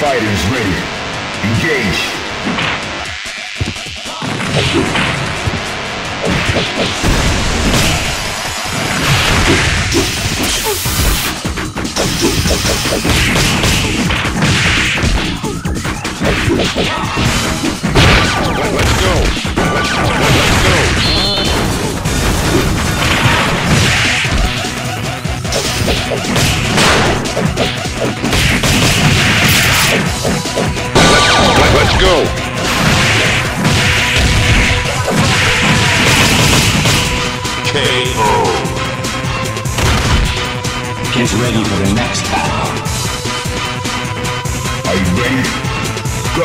fighters ready. Engage. Let's go. Let's go. Let's go. KO. Get ready for the next battle. Are you ready? Go!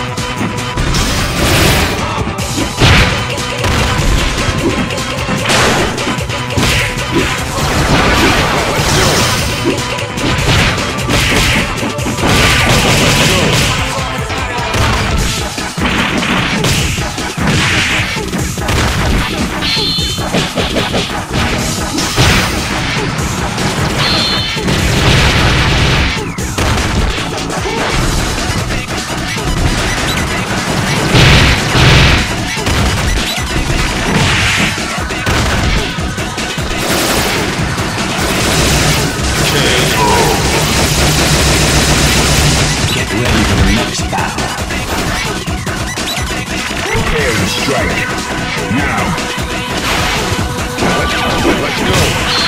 Get ready for the next battle. Prepare to strike. Now! Let's go.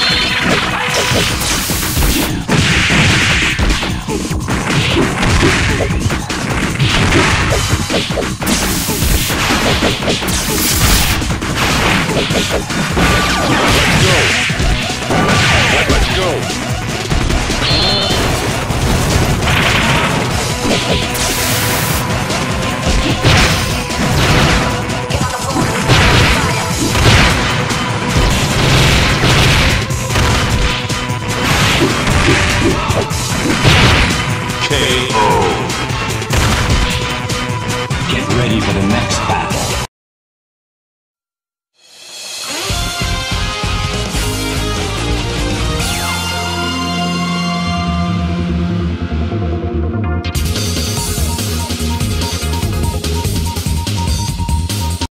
Let's go. KO.